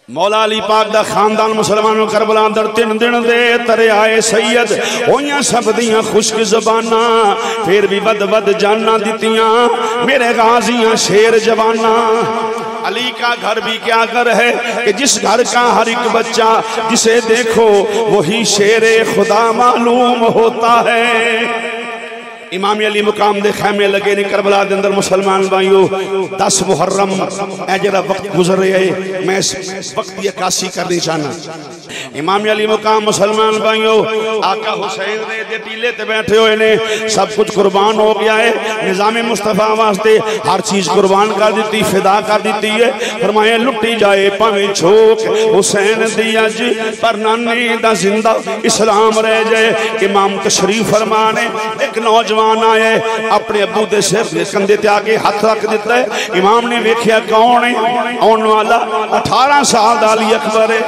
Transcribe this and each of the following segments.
मौला अली पाक दा खानदान मुसलमानों करबला अंदर 3 दिन दे तरे आए सैयद होइयां सब दियां खुश्क ज़बाना फिर भी बद बद जाना दितियां मेरे गाजियां शेर जवाना। अली का घर भी क्या घर है कि जिस घर का हर एक बच्चा जिसे देखो वही शेरे खुदा मालूम होता है। इमाम अली मुकाम दे खैमे लगे ने करबला दे अंदर मुसलमान भाइयों 10 मुहर्रम ए जरा वक्त गुजर रहा है मैं इस वक्त की अक्कासी करनी चाहना। इमाम अली मुकाम मुसलमान भाइयों आका हुसैन दे टीले ते बैठे हुए ने सब कुछ कुर्बान हो गया है निज़ाम मुस्तफा वास्ते हर चीज कुर्बान कर दी फिदा कर दी है। फरमाया लुटी जाए भावें छोक हुसैन दी अज पर नाने दा जिंदा इस्लाम रह जाए। इमाम तशरीफ फरमाने एक नौजवान आए अपने अबू दे सिर दे कंधे ते आके हाथ रख दिता है। इमाम ने वेख्या कौन है आने वाला 18 साल दा अली अकबर है।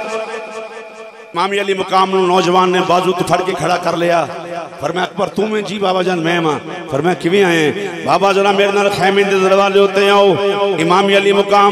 इमाम अली मुकाम नौजवान ने बाजू तो फड़ के खड़ा कर लिया। फरमाया अकबर तू में जी बाबा जान मैं मां। फरमाया किवें आए बाबा जरा मेरे नाल खैमे दे दरवाजे होते आओ। इमाम अली मुकाम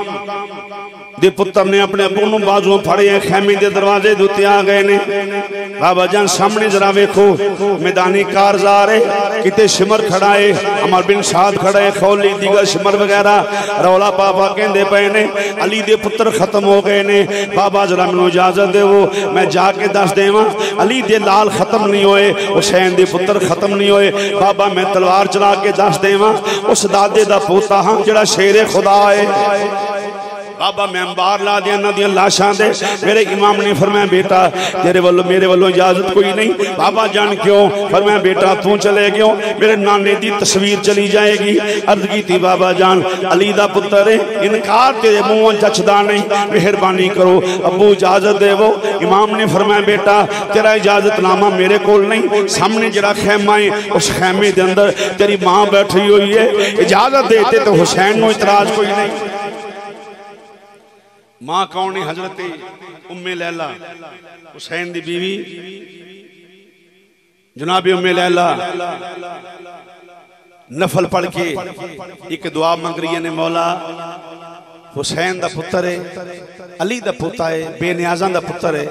दे पुत्र ने अपने अबू नूं बाजू फड़े खैमे दे दरवाजे दे उत्ते आ गए ने। बाबा जान सामने जरा वेखो मैदानी कारजार है किते शिमर खड़ा है अमर बिन साद खड़ा है खौली दीगर शिमर वगैरह रौला पापा कहंदे पे ने अली दे पुत्र खत्म हो गए ने। बाबा जरा मैनूं इजाजत देवो मैं जाके दस देवां अली दे लाल खत्म नहीं होए हुसैन दे पुत्र खत्म नहीं होए। बाबा मैं तलवार चला के दस देवां उस दादे दा पोता हां जिहड़ा शेरे खुदा है। बाबा मैं अंबार ला दिया ना दिया लाशां दे। मेरे इमाम ने फरमाया बेटा तेरे वालों मेरे वालों इजाजत कोई नहीं। बाबा जान क्यों? फरमाया बेटा तू चले क्यों मेरे नाने दी तस्वीर चली जाएगी। अर्ज की थी बाबा जान अली दा पुत्र है इनकार तेरे मुंह जचदा नहीं मेहरबानी करो अबू इजाजत देवो। इमाम ने फरमाया बेटा तेरा इजाजतनामा मेरे कोल नहीं सामने जरा खैमा है उस खैमे दे अंदर तेरी मां बैठी हुई है इजाजत देते तो हुसैन नूं इतराज कोई नहीं। मां कौन है? हजरत उम्मे लैला हुसैन दी बीवी जनाब उम्मे लैला नफल पढ़ के एक दुआ मंग रही ने मौला हुसैन दा पुत्र है अली दा पोता है बेनियाज़ां दा पुत्र है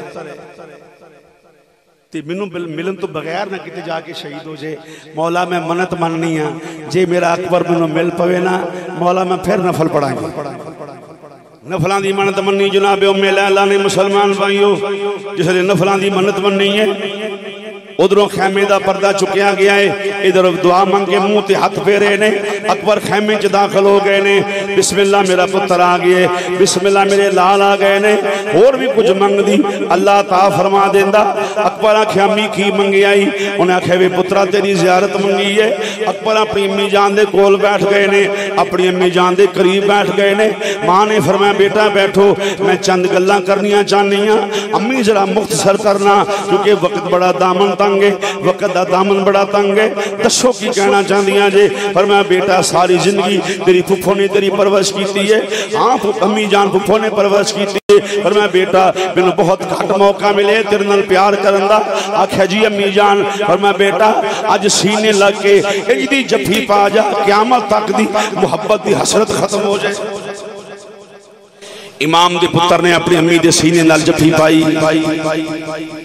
ते मैनू मिलन तो बगैर ना किते जाके शहीद हो जाए। मौला मैं मन्नत मननी हाँ जे मेरा अकबर मैनू मिल पवे ना मौला मैं फिर नफल पढ़ांगी। नफलों की मन्नत मन्नी जनाब उम्मे लैला ने मुसलमान भाइयों जिसने नफलों की मन्नत मन्नी है उधरों खैमे का पर्दा चुकया गया है इधर दुआ मंग के मुंह ते हाथ फेरे ने। अकबर खैमे च दाखिल हो गए ने बिस्मिल्लाह मेरा पुत्र आ गए बिस्मिल्लाह मेरे लाल आ गए ने होर भी कुछ मंगदी अल्लाह ता फरमा देंदा। अकबर आख्या अम्मी की मंगी आई उन्हें आख्या वे पुत्रा तेरी जियारत मंगी है। अकबर अपनी अम्मी जान दे कोल बैठ गए ने अपनी अम्मी जान दे करीब बैठ गए ने। मां ने फरमाया बेटा बैठो मैं चंद गल्लां करनियां चाहनी हां अम्मी जरा मुख्तसर करना क्योंकि वक्त बड़ा दामन वक्त का दामन बड़ा तंग है दसो की कहना चाहदियां जे। पर मैं बेटा सारी जिंदगी तेरी फुफो ने तेरी परवरिश की है। हाँ अम्मी जान फुफो ने परवरिश की है पर मैं बेटा मैनू बहुत घट मौका मिले तेरे नाल प्यार करन दा। आख्या जी अम्मी जान पर मैं बेटा अज सीने लग के इजदी जफ्फी पा जा क़यामत तक दी मुहब्बत दी हसरत खत्म हो जाए। इमाम दे पुत्र ने अपनी अम्मी दे सीने नाल जफ्फी पाई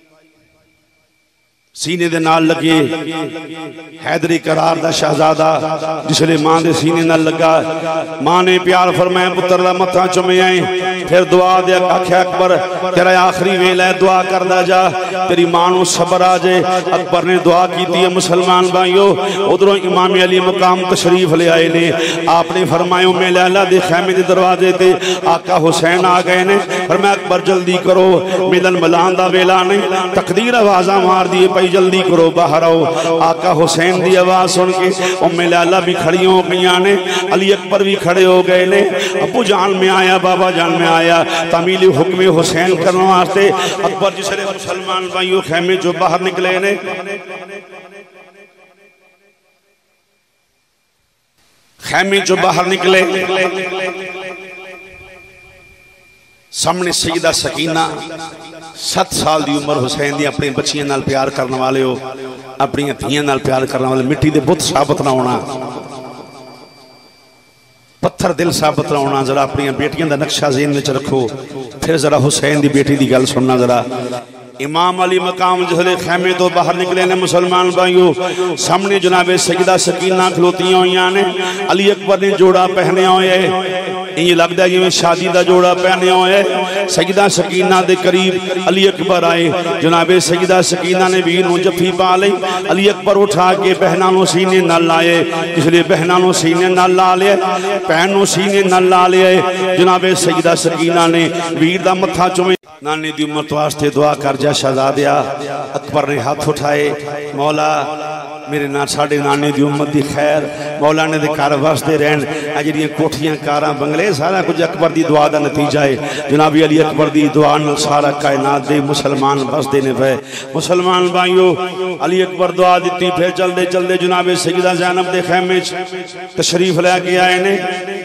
सीने दे नाल लगे हैदरी करार दा शहजादा जिसले मां दे सीने नाल लगा। मां ने प्यार फरमाया पुत्र दा मत्था चुमिया फिर दुआ दे आख्या अकबर तेरा आखिरी वेला है दुआ करदा जा तेरी मां नूं सबर आ जाए। अकबर ने दुआ की है। मुसलमान भाइयों उधरों इमाम अली मुकाम तशरीफ ले आए ने। आपने फरमाया उम्मे लैला दे खैमे दे दरवाजे ते आका हुसैन आ गए ने। फरमाया अकबर जल्दी करो मिलन मिलान दा वेला नहीं तकदीर आवाज़ां मार दी जल्दी करो बाहर आओ। आका हुसैन की आवाज सुन के उम्मे लैला भी खड़ी हो गई ने अली अकबर भी खड़े हो गए ने। अबू जान में आया बाबा जान में आया तामील हुक्म हुसैन करने वास्ते। अकबर जिसने मुसलमान भाइयों खैमे जो बाहर निकले ने खैमे जो बाहर निकले सामने सईदा सकीना 7 साल की उम्र हुसैन दी अपनी बच्चियां नाल प्यार करने वाले हो अपनी धियां नाल प्यार करने वाले मिट्टी के बुत साबित ना होना पत्थर दिल साबित लाना, जरा अपनी बेटियों का नक्शा ज़हन में रखो। फिर जरा हुसैन की बेटी की गल सुनना जरा। इमाम अली मकाम जिसले खैमे तो बाहर निकले ने मुसलमान भाइयों, सामने जनाबे सईदा सकीना खलोतियां हुई ने। अली अकबर ने जोड़ा पहने हुए, इंज लगता जिवें शादी का जोड़ा पहने हुए। सईदा सकीना के करीब अली अकबर आए, जनाबे सईदा सकीना ने वीर नूं जफ्फी पा ली। अली अकबर उठा के बहना नूं सीने नाल लाए, जिसले बहना नूं सीने नाल ला लिया, भैन नूं सीने नाल ला लिया। जनाबे सईदा सकीना ने वीर दा मत्था चुमे, नानी दी उम्मत वास्ते दुआ कर जा शहजादिया। अकबर ने हाथ उठाए, मौला मेरे ना साढ़े नाने दी उम्मत दी खैर, मौला ने दे घर वास्ते रहन। जिहड़ियां कोठियां कारां बंगले सारा कुछ अकबर दी दुआ दा नतीजा है। जनाबी अली अकबर दी दुआ नाल सारा कायनात दे मुसलमान बसदे ने पे। मुसलमान भाइयों, अली अकबर दुआ दी, फिर चलते चलते जनाबे सईदा ज़ैनब दे खैमे च तशरीफ लैके आए ने।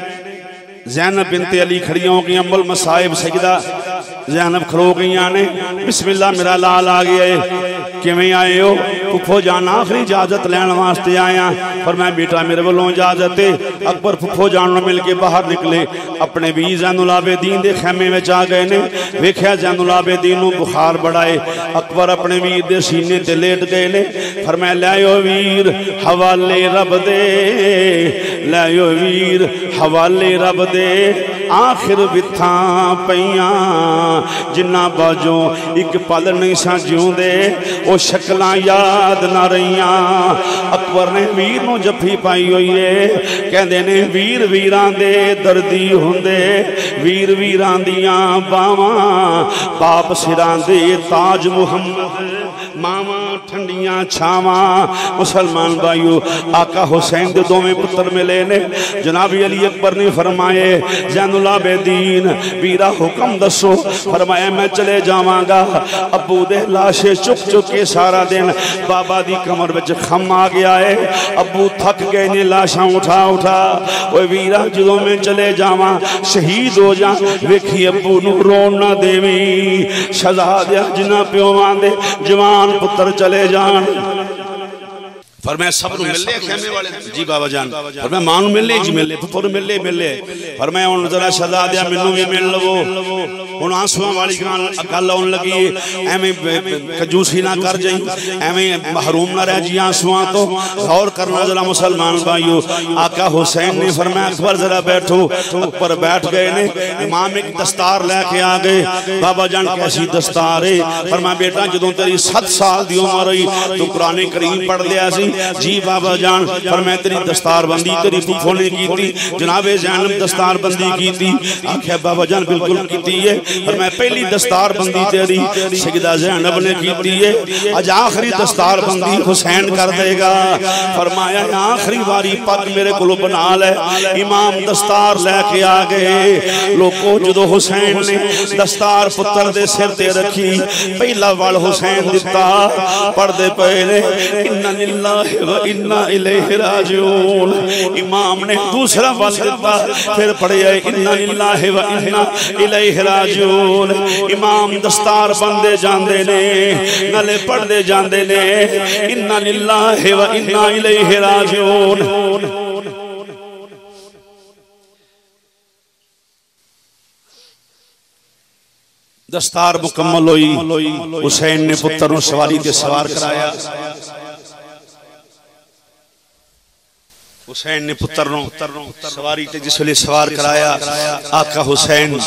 ज़ैनब बिनते अली खड़ियां हो गई, अम्मुल मसाइब सईदा ज़ैनब खलो गई ने। बिस्मिल्लाह मेरा लाल आ गया है, किवें आए हो? फुफो जान आखिरी इजाजत लैन वास्ते आया। पर मैं बेटा मेरे वालों इजाजत है। अकबर फुफो जान मिल के बाहर निकले, अपने भी ज़ैनुल आबिदीन दे खैमे में आ गए ने। वेख्या ज़ैनुल आबिदीन नूं बुखार बड़ा है। अकबर अपने वीर दे सीने ते लेट गए ने। फरमाया लायो वीर हवाले रब दे, लायो वीर हवाले रब दे। आखिर विथा पईयां जिन्ना बाजों एक पल नहीं सा जिउंदे, ओ शक्लां याद ना रहियां। अकबर ने वीर नूं जफ्फी पाई हुई है। कहंदे ने वीर वीरां दे दर्दी हुंदे, वीर वीरां दियां बावां, बाप सिरां दे ताज मुहम्मद, मावां ठंडियां छावां। मुसलमान भाइयों, आका हुसैन दे दोवें पुत्र मिले ने। जनाबी अली अकबर ने फरमाए ज़ैनुल आबिदीन वीरा हुक्म दसो। फरमाया मैं चले जावांगा। अबू दे लाशे चुक चुक के सारा दिन बाबा दी कमर विच खम आ गया है। अबू थक गए ने लाशा उठा उठा। ओए वीरा जदों मैं चले जावां शहीद हो जा, वेखी अबू नूं रोन ना देवी। शहजादिया जिन्हां प्योवां दे जवान पुत्र चले जान। फरमाया सब नूं मिले खैमे वाले जी बाबा जान। फरमाया मां नूं मिले जी मिले, पुत्र मिले मिले। फरमाया हुण जरा शहजादिया मैनूं भी मिल लवो। हुण आंसुआं वाली गल आउण लगी, एवें कंजूसी ना कर जाई, एवें महरूम ना रह जी आंसुआं तो। गौर करना जरा मुसलमान भाइयों। आका हुसैन ने फरमाया अकबर जरा बैठो। अकबर बैठ गए ने। इमाम एक दस्तार लैके आ गए। बाबा जान कैसी दस्तार है? फरमाया बेटा जदों तेरी 7 साल दी उम्र होई तू कुरान करीम पढ़ लिया सी जी बाबा जान। पर मैं तेरी दस्तार बंदी तेरी फुफो ने की थी, जनाबे ज़ैनब दस्तार बंदी की थी। आख्या बाबा जान बिल्कुल की है। पर मैं पहली दस्तार बंदी तेरी सईदा ज़ैनब ने की है, अज आखिरी दस्तार बंदी हुसैन कर देगा। फरमाया आखिरी बारी पग मेरे को बना ले। इमाम दस्तार लैके आ गए। लोगों जो हुसैन ने दस्तार पुत्र दे सिर ते रखी, पहला वल हुसैन दिता, पढ़ते पे ने इन्ना लिल्लाहि व इन्ना इलैहि राजिऊन। इमाम ने दूसरा वल दिता, फिर पढ़िया इन्ना लिल्लाहि व इन्ना इलैहि राजिऊन। इमाम दस्तार बंदे जांदे ने, नाले पढ़ते जांदे ने इन्ना लिल्लाहि व इन्ना इलैहि राजिऊन। दस्तार मुकम्मल हुई। हुसैन ने पुत्र नूं सवारी ते सवार कराया। हुसैन ने पुत्र नूं सवारी ते जिस वेले सवार कराया, आका हुसैन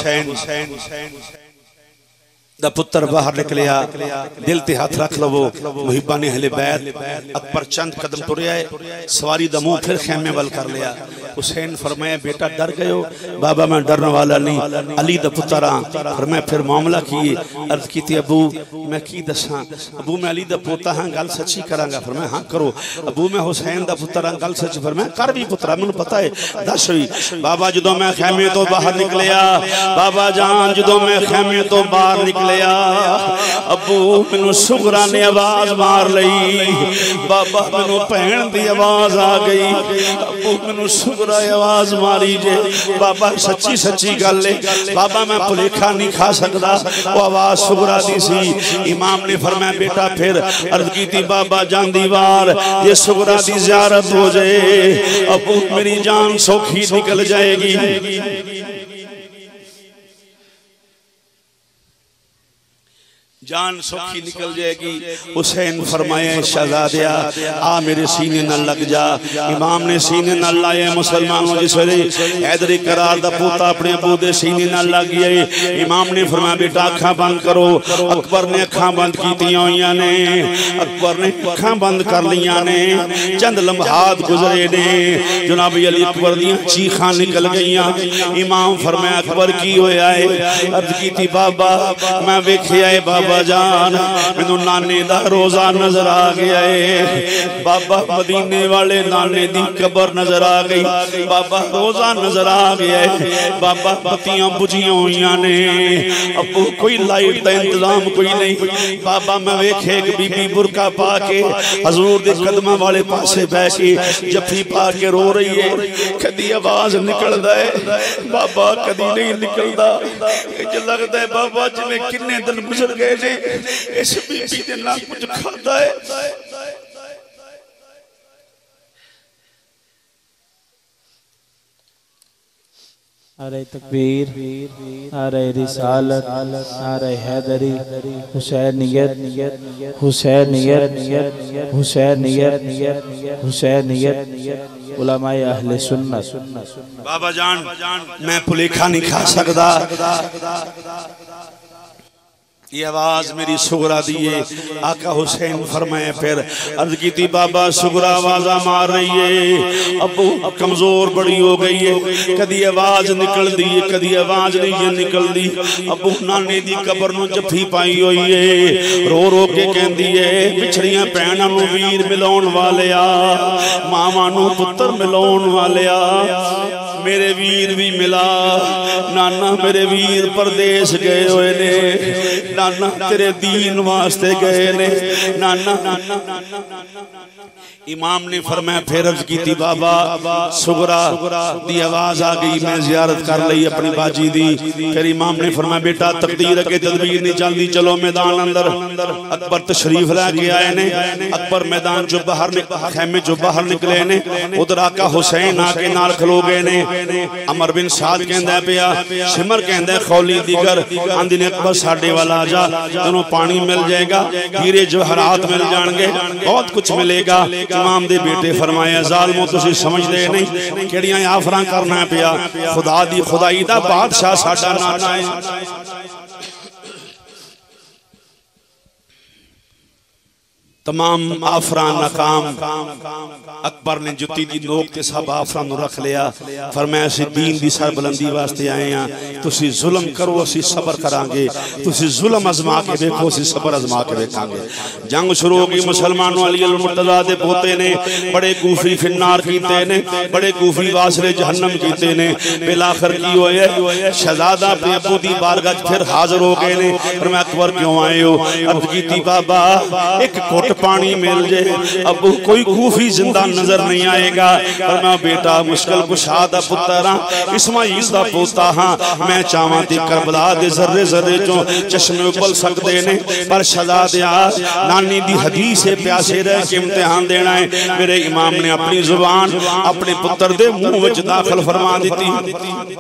दा पुत्र बाहर निकलिया। दिल ते हाथ रख लवो मुहिब्बा ने अहले बैत। अकबर चंद कदम तुरया है, सवारी दा मुंह फिर खैमे वाल कर लिया। हुसैन फरमाया बेटा डर गए हो? बाबा मैं डरने वाला नहीं, अली दा पुत्र हाँ। फरमाया फिर मामला की? अर्ज की थी अबू मैं की दसा? अबू मैं अली दा पोता हाँ, गल सच्ची करांगा। फरमाया हाँ करो। अबू मैं हुसैन दा पुत्र हाँ, गल सच। फरमाया कर भी पुत्रा, मैनूं पता है, दस हुई। बाबा जदों मैं खैमे तो बाहर निकलिया, बाबा जान जदों मैं खैमे तो बाहर निकले, अबू मैनू सुगरा ने आवाज मार लई। बाबा मैनू भैन दी आवाज आ गई। अबू मैनू सुगरा शुक्र है आवाज मारी जे बाबा सच्ची सच्ची गल है बाबा मैं भुलेखा नहीं खा सकता वो आवाज शुक्रा दी सी। इमाम ने फरमाया बेटा फिर अर्ज की थी बाबा जांदी वार ये शुक्रा दी ज़ियारत हो जाए अब मेरी जान सौखी निकल जाएगी। जान सौखी निकल जाएगी। हुसैन फरमाया शहजादिया आ मेरे सीने न लग जा। इमाम ने सीने न लाए मुसलमानों जिस वे हैदरी करार दा पोता अपने अबू दे सीने न लग गए। इमाम ने फरमाया बेटा अखा बंद करो। अकबर ने अखा बंद कीतियां होइयां ने अकबर ने अखा बंद कर लियां ने। चंद लम्हात गुजरे ने जनाब अली अकबर दी चीखां निकल गईयां। इमाम फरमाया अकबर की होया है। अर्ज कीती बाबा मैं वेखिया है बाबा जान मैनू नाने दा रोजा नजर आ गया है। बाबा मदीने वाले नाने दी कबर नजर आ गई। बाबा रोजा नजर आ गया है। बाबा बत्तियां बुझियां हुई ने अबू कोई लाइट का इंतजाम कोई नहीं। बाबा मैं वेखे एक बीबी बुरका पा के हजूर दे कदमां वाले पासे बैठ के जफ्फी पा के रो रही है। कदी आवाज निकलदा है बाबा कदी नहीं निकलदा। लगता है बाबा जिवें किन्ने दिन गुजर गए इस बीबी ने ना कुछ खाता है। नारे तकबीर, नारे रिसालत, नारे हैदरी, हुसैनियत, हुसैनियत, हुसैनियत, हुसैनियत, उलमाए अहले सुन्नत। बाबा जान मैं भुलेखा नहीं खा सकता। ये आवाज मेरी सुगरा दी है। आका हुसैन फरमाए फिर अर्ज की थी बाबा सुगरा आवाजा मार रही है अबू कमजोर बड़ी हो गई है। कदी आवाज निकल दी है कदी आवाज नहीं निकल दी। अबू नाने दी कबर नूं जफ्फी पाई हुई है। रो रो के कहती है पिछड़ियां भैणां नूं वीर मिलाउण वालिया मावां नूं पुत्तर मिलाउण वालिया मेरे वीर भी मिला। नाना मेरे वीर परदेश गए हुए ने। नाना तेरे दीन वास्ते गए ने। नाना इमाम ने फरमाया फिर अर्ज की थी बाबा सुगरा दी आवाज आ गई। मैं जियारत कर ली अपनी बाजी दी। फिर इमाम ने फरमाया बेटा तकदीर के तदबीर नहीं चलती चलो मैदान अंदर। अकबर तशरीफ लैके आए ने। अकबर मैदान जो बाहर खैमे जो बाहर निकले ने उधर आका हुसैन आके नाल खलो गए ने। अमर बिन साद कहंदा पिया सिमर कहंदा खौली दीगर आंदी ने अकबर साडे वाला आ जा तैनूं पानी मिल जाएगा हीरे जवाहरात मिल जाएंगे बहुत कुछ मिलेगा। इमाम दे बेटे फरमाया जालमो तुसीं समझदे नहीं किहड़ियां आफरां करना पिया। खुदा दी खुदाई दा बादशाह साडा नाना है। तमाम आफरा नाकाम। अकबर ने जुत्ती दी नोक ते सब आफरा नूं रख लिया। फरमाया असीं दीन दी सरबुलंदी वास्ते आए हां। तुसीं जुल्म करो असीं सबर करांगे। तुसीं जुल्म अजमा के देखो असीं सबर अजमा के देखांगे। जंग शुरू हो गई। मुसलमानों अली अल मुर्तज़ा दे पोते ने बड़े कूफी फिन्नार कीते ने बड़े कूफी वासले जहन्नम कीते ने। बिल आखिर की होया शहजादा अपने अबू दी बारगाह फिर हाजिर हो गए ने। फरमाया अकबर क्यों आए हो। अर्ज कीती बाबा एक पानी मिल जाए अब कोई कूफी जिंदा नजर नहीं आएगा। पर मैं बेटा मुश्किल कुशा दा पुत्र हां इस्माइल दा पोता हां। मैं चाहवां दी करबला दे जर्रे जर्रे चों चश्मे उबल सकदे ने पर शहजादिया नानी दी हदीस से प्यासे रह के इम्तिहान देना है। मेरे इमाम ने अपनी जुबान अपने पुत्र दे मुंह विच दाखिल फरमा दी।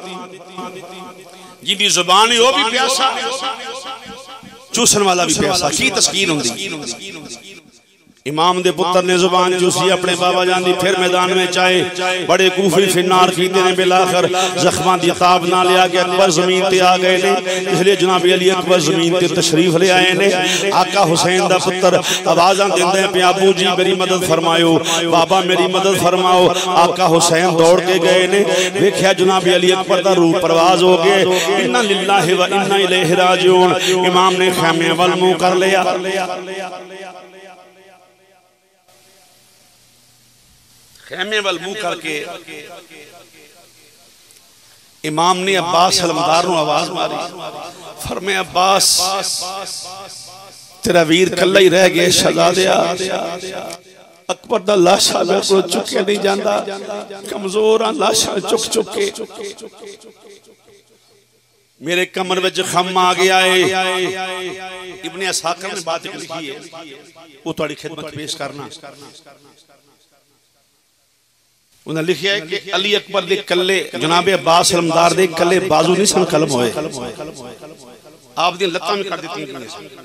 जिंदी जुबान है वो भी प्यासा चूसन वाला भी प्यासा की तस्कीन हुंदी। इमाम दे पुत्र ने जुबान चूसी अपने बाबा जान दी। फिर मैदान में चाहे बड़े कूफी फिन्नार कीते ने। बिलाखिर जख्मां दी ताब ना लिया के अकबर जमीन ते आ गए ने। इसलिए जनाब अली अकबर जमीन ते तशरीफ ले आए ने। आका हुसैन दा पुत्र आवाज़ां देंदे पे अबू जी मेरी मदद फरमाओ बाबा मेरी मदद फरमाओ। आका हुसैन दौड़ के गए ने। देखिया जनाब अली अकबर दा रूह परवाज हो गए। इन्ना लिल्लाहि व इन्ना इलैहि राजिऊन। इमाम ने खैमे वल मुंह कर लिया। खैमे वल मुंह करके इमाम ने अब्बास सलमदार नूं आवाज मारी। फरमाया अब्बास तेरा वीर कल्ला ही रह गया शहजादिया अकबर दा लाशा मेरे को चुके नहीं जाता, कमजोर हाँ लाशा चुक चुक के मेरे कमर में खम आ गया है। इब्ने असाकिर ने बात लिखी है, वो थोड़ी खिदमत पेश करना। उन्हें लिखा है कि अली अकबर दे कल्ले जनाब अब्बास अलमदार दे कल्ले बाजू नहीं सन कलम होए, आप दी लत्तां भी कर दी,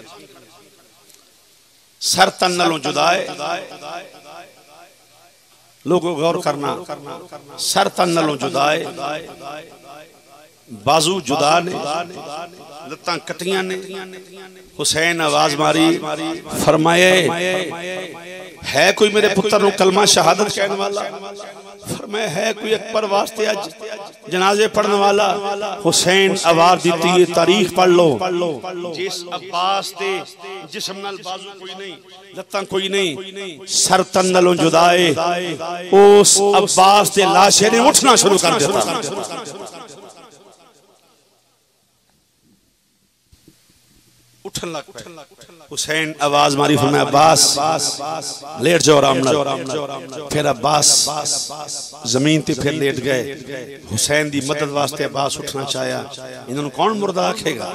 सर तन नालों जुदा है। लोगों गौर करना, सर तन नालों जुदा है, बाजू जुदा ने, लत्तां कटियां ने। हुसैन आवाज मारी, फरमाए है कोई मेरे पुत्र को कलमा शहादत कहने वाला? फरमाया है कोई अकबर वास्ते अज जनाजे पढ़ने वाला? हुसैन आवाज दी है तारीख पढ़ लो, जिस अब्बास दे जिस्म नाल बाजू कोई नहीं, लत्तां कोई नहीं, सर तन नालों जुदा है, उस अब्बास दे लाशे ने उठना शुरू कर दिता। उठन लग पे हुसैन आवाज मारी, फरमाया अब्बास लेट जाओ आराम नाल। फिर अब्बास जमीन ते फिर लेट गए। हुसैन दी मदद वास्ते अब्बास उठना चाहया, इन्होंने कौन मुर्दा आखेगा?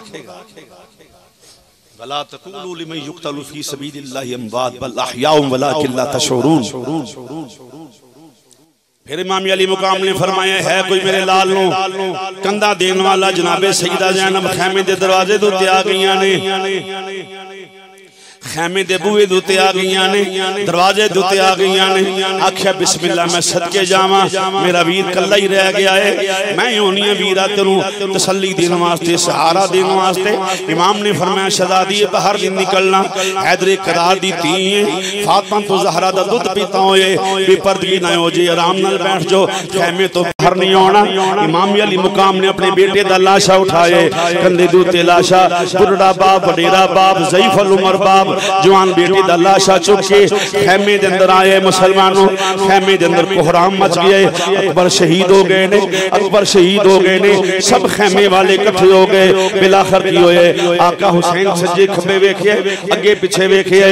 वला तक़ूलू लिमन युक़तलू फी सबीलिल्लाहि अमवात बल अहयाउम वलाकिन ला तशऊरून। फिर इमाम अली मुकाम ने फरमाया है कोई मेरे लाल नो कंधा देने वाला? जनाबे सईदा ज़ैनब खैमे दे दरवाजे दे उत्ते आ गईयां ने, खैमे दे बूहे दे उत्ते आ गईयां ने, दरवाजे दे उत्ते आ गईयां ने। आख्या बिस्मिल्लाह मैं सदके जावां, मेरा वीर कल्ला ही रह गया है, मैं होनी है वीरा तेनू तसल्ली देने वास्ते, सहारा देने वास्ते। इमाम ने फरमाया शहजादी बाहर नहीं निकलना, हैदर करार दी धी है, फातिमा तो ज़हरा दा दूध पीता होए, बेपर्दगी ना हो जे, आराम नाल बैठ जाओ, खैमे तो बाहर नहीं आना। इमाम अली मुकाम ने अपने बेटे दा लाशा उठाए, कंधे दे उत्ते लाशा, बुढ़ड़ा बाप, वडेरा बाप, ज़ईफ अल उमर बाप, जवान बेटी दा लाशा चुक के खैमे दे अंदर आए। मुसलमानों खैमे दे अंदर कोहराम मच गए, अकबर शहीद हो गए ने, अकबर शहीद हो गए ने, सब खैमे वाले इकट्ठे हो गए। बिलाखिर की होए आका हुसैन सज्जे खब्बे वेखे, अगे पीछे वेखे,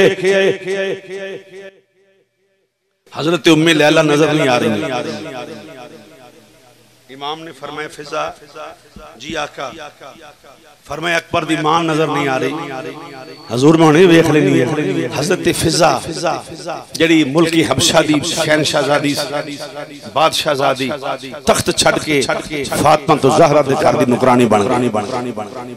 हजरत उम्मे लैला नजर नहीं आ रही। इमाम ने फरमाया फिजा जी आका, फरमाया अकबर दी मां नजर नहीं आ रही। हजूर में हुणे वेख लेनी है। हजरत फिजा जड़ी मुल्की हबशा दी शहनशाहजादी बादशाहजादी तख्त छड़ के फातिमा तो ज़हरा दे घर दी नुकरानी बन गई।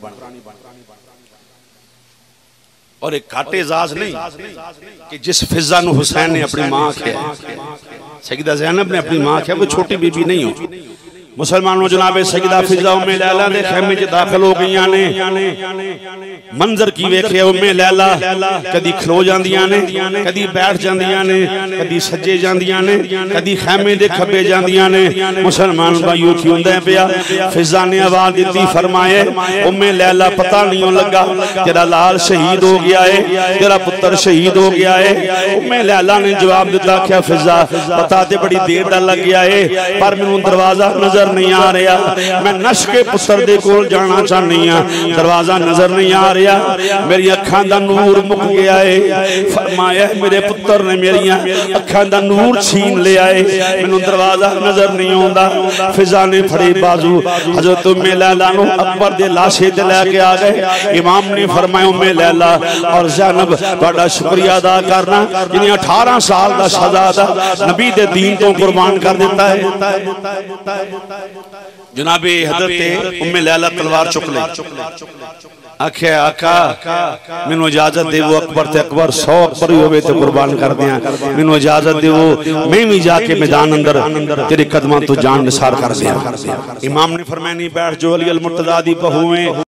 और एक घाटे एजाज नहीं कि जिस फिजा नु हुसैन ने अपनी मां आख्या, सईदा ज़ैनब ने अपनी मां आख्या, कोई छोटी बीबी नहीं हो। मुसलमानों जनाबे सईदा फिजा उम्मे लैला दे खैमे च दाखिल हो गईयां ने। मंजर की वेखे उम्मे लैला कदी खलो जांदियां ने, कदी बैठ जांदियां ने, कदी सज्जे जांदियां ने, कदी खैमे दे खब्बे जांदियां ने। मुसलमान भाइयों की हुंदा पिया, फिजा ने आवाज दी, फरमाए उम्मे लैला पता नहीं लगा तेरा लाल शहीद हो गया है, तेरा पुत्र शहीद हो गया है। उम्मे लैला ने जवाब दिता, क्या फिजा पता ते बड़ी देर दा लग गया है, पर मैनू दरवाजा नजर नहीं आ रहा, मैं नश के पुत्र दे कोल जाना चाहनी हां, दरवाजा नजर नहीं आ रहा, मेरी अखां दा नूर मुक गया है। फरमाया मेरे पुत्र ने मेरी अखां दा नूर छीन लिया है, मैनू दरवाजा नजर नहीं आंदा। फिजा ने फड़े बाजू हजरत उम्मे लैला नु अकबर दे लाशे ते लेके आ गए। इमाम ने फरमाया उम्मे लैला और ज़ैनब तुहाडा शुक्रिया अदा करना जिन्हें 18 साल दा शहजादा नबी दे दीन तो कुर्बान कर दिता है। जनाबे हजरत उम्मे लैला तलवार चुक ली, आख्या आका मैनू इजाजत देवो, अकबर ते अकबर 100 अकबर ही होवे ते कुर्बान कर दियां, मैनू इजाजत देवो मैं भी जाके मैदान अंदर तेरे कदमां तो जान निसार कर दियां। इमाम ने फरमाया नहीं बैठ जो, अली अल मुर्तज़ा दी बहू है।